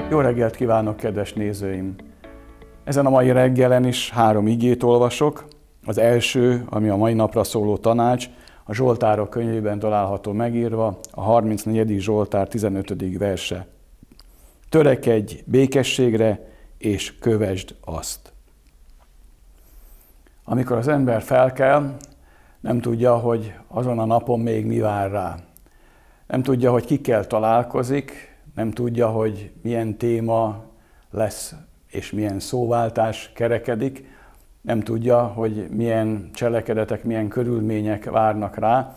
Jó reggelt kívánok, kedves nézőim! Ezen a mai reggelen is 3 igét olvasok. Az első, ami a mai napra szóló tanács, a Zsoltárok könyvében található megírva, a 34. Zsoltár 15. verse. Törekedj békességre, és kövesd azt. Amikor az ember felkel, nem tudja, hogy azon a napon még mi vár rá. Nem tudja, hogy kikkel találkozik, nem tudja, hogy milyen téma lesz és milyen szóváltás kerekedik, nem tudja, hogy milyen cselekedetek, milyen körülmények várnak rá.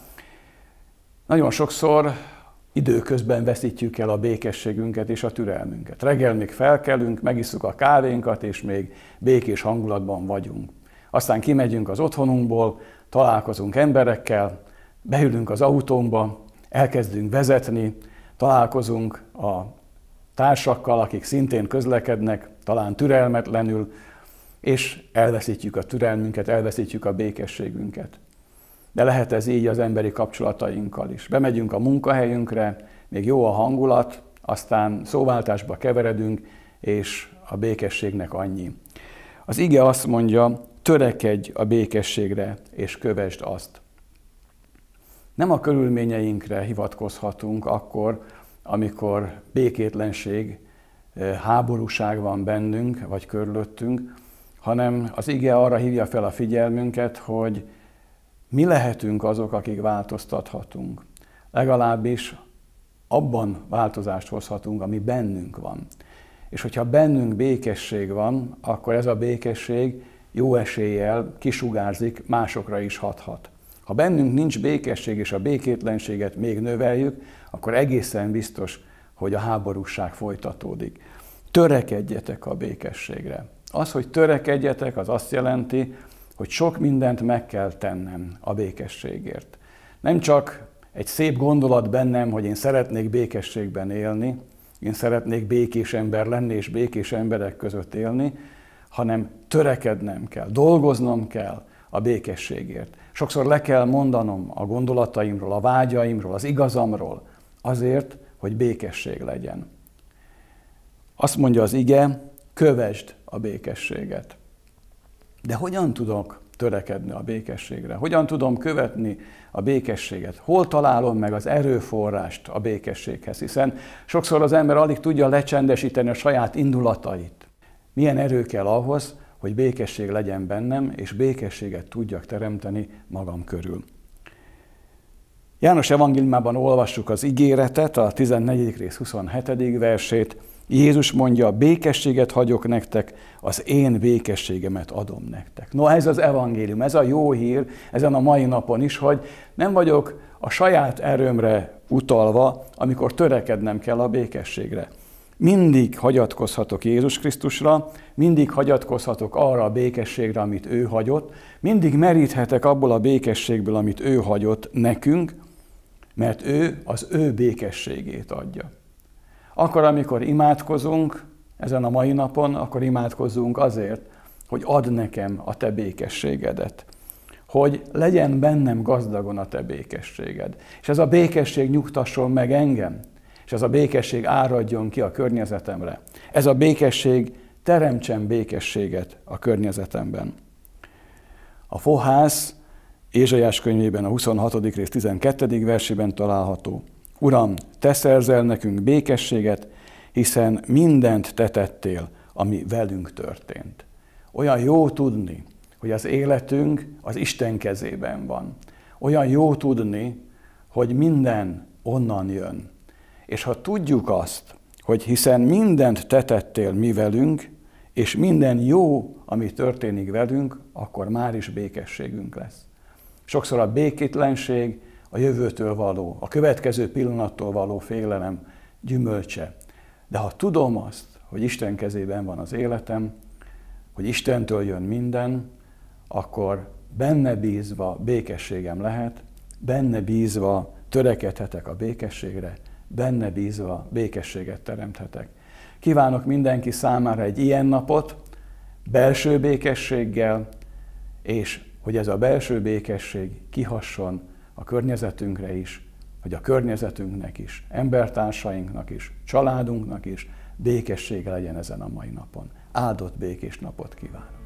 Nagyon sokszor időközben veszítjük el a békességünket és a türelmünket. Reggel még felkelünk, megisszuk a kávénkat, és még békés hangulatban vagyunk. Aztán kimegyünk az otthonunkból, találkozunk emberekkel, beülünk az autónkba, elkezdünk vezetni, találkozunk a társakkal, akik szintén közlekednek, talán türelmetlenül, és elveszítjük a türelmünket, elveszítjük a békességünket. De lehet ez így az emberi kapcsolatainkkal is. Bemegyünk a munkahelyünkre, még jó a hangulat, aztán szóváltásba keveredünk, és a békességnek annyi. Az ige azt mondja, törekedj a békességre, és kövesd azt. Nem a körülményeinkre hivatkozhatunk akkor, amikor békétlenség, háborúság van bennünk, vagy körülöttünk, hanem az ige arra hívja fel a figyelmünket, hogy mi lehetünk azok, akik változtathatunk. Legalábbis abban változást hozhatunk, ami bennünk van. És hogyha bennünk békesség van, akkor ez a békesség jó eséllyel kisugárzik, másokra is hathat. Ha bennünk nincs békesség, és a békétlenséget még növeljük, akkor egészen biztos, hogy a háborúság folytatódik. Törekedjetek a békességre. Az, hogy törekedjetek, az azt jelenti, hogy sok mindent meg kell tennem a békességért. Nem csak egy szép gondolat bennem, hogy én szeretnék békességben élni, én szeretnék békés ember lenni és békés emberek között élni, hanem törekednem kell, dolgoznom kell a békességért. Sokszor le kell mondanom a gondolataimról, a vágyaimról, az igazamról, azért, hogy békesség legyen. Azt mondja az ige, kövesd a békességet. De hogyan tudok törekedni a békességre? Hogyan tudom követni a békességet? Hol találom meg az erőforrást a békességhez? Hiszen sokszor az ember alig tudja lecsendesíteni a saját indulatait. Milyen erő kell ahhoz, hogy békesség legyen bennem, és békességet tudjak teremteni magam körül. János evangéliumában olvassuk az ígéretet, a 14. rész 27. versét. Jézus mondja, békességet hagyok nektek, az én békességemet adom nektek. No, ez az evangélium, ez a jó hír ezen a mai napon is, hogy nem vagyok a saját erőmre utalva, amikor törekednem kell a békességre. Mindig hagyatkozhatok Jézus Krisztusra, mindig hagyatkozhatok arra a békességre, amit ő hagyott, mindig meríthetek abból a békességből, amit ő hagyott nekünk, mert ő az ő békességét adja. Akkor, amikor imádkozunk ezen a mai napon, akkor imádkozzunk azért, hogy add nekem a te békességedet. Hogy legyen bennem gazdagon a te békességed. És ez a békesség nyugtasson meg engem. És ez a békesség áradjon ki a környezetemre. Ez a békesség teremtsen békességet a környezetemben. A fohász Ézsaiás könyvében a 26. rész 12. versében található. Uram, te szerzel nekünk békességet, hiszen mindent te tettél, ami velünk történt. Olyan jó tudni, hogy az életünk az Isten kezében van. Olyan jó tudni, hogy minden onnan jön. És ha tudjuk azt, hogy hiszen mindent te tettél mi velünk, és minden jó, ami történik velünk, akkor már is békességünk lesz. Sokszor a békétlenség a jövőtől való, a következő pillanattól való félelem gyümölcse. De ha tudom azt, hogy Isten kezében van az életem, hogy Istentől jön minden, akkor benne bízva békességem lehet, benne bízva törekedhetek a békességre, benne bízva békességet teremthetek. Kívánok mindenki számára egy ilyen napot, belső békességgel, és hogy ez a belső békesség kihasson a környezetünkre is, hogy a környezetünknek is, embertársainknak is, családunknak is békessége legyen ezen a mai napon. Áldott békés napot kívánok!